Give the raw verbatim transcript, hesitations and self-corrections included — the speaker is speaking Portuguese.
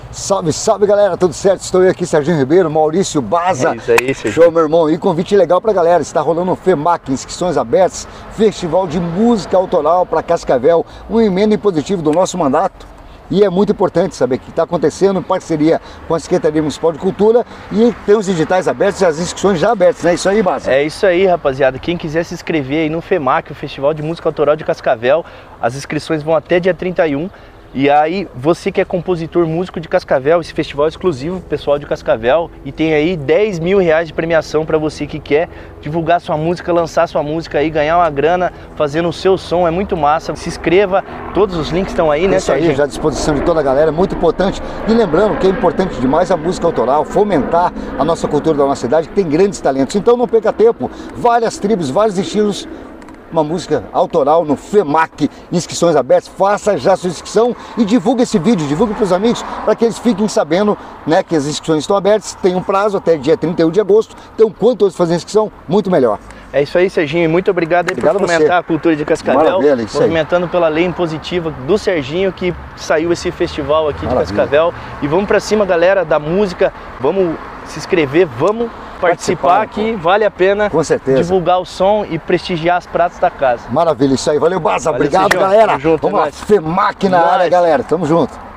Salve, salve galera, tudo certo? Estou eu aqui, Serginho Ribeiro, Maurício Baza. É isso aí, Serginho. Show, meu irmão. E convite legal pra galera, está rolando o FEMAC, inscrições abertas, Festival de Música Autoral para Cascavel, um emenda impositivo do nosso mandato. E é muito importante saber que está acontecendo em parceria com a Secretaria Municipal de Cultura e tem os editais abertos e as inscrições já abertas, não é isso aí, Baza? É isso aí, rapaziada. Quem quiser se inscrever aí no FEMAC, o Festival de Música Autoral de Cascavel, as inscrições vão até dia trinta e um. E aí, você que é compositor, músico de Cascavel, esse festival é exclusivo pro pessoal de Cascavel e tem aí dez mil reais de premiação para você que quer divulgar sua música, lançar sua música aí, ganhar uma grana fazendo o seu som, é muito massa. Se inscreva, todos os links estão aí, né, Isso aí, já à disposição de toda a galera, muito importante. E lembrando que é importante demais a música autoral, fomentar a nossa cultura da nossa cidade, que tem grandes talentos. Então não perca tempo, várias tribos, vários estilos, uma música autoral no FEMAC, inscrições abertas, faça já a sua inscrição e divulgue esse vídeo, divulgue para os amigos, para que eles fiquem sabendo, né, que as inscrições estão abertas, tem um prazo até dia trinta e um de agosto, então quanto antes fazer a inscrição, muito melhor. É isso aí, Serginho, muito obrigado, aí obrigado por fomentar a cultura de Cascavel, Maravilha, isso movimentando aí. Pela lei impositiva do Serginho, que saiu esse festival aqui Maravilha. de Cascavel. E vamos para cima, galera, da música, vamos se inscrever, vamos participar, que vale a pena. Com certeza. Divulgar o som e prestigiar as pratas da casa. Maravilha, isso aí. Valeu, Baza. Valeu, Obrigado, Serginho. galera. Tamo junto, Vamos é lá, nóis. FEMAC na Nóis. área, galera. Tamo junto.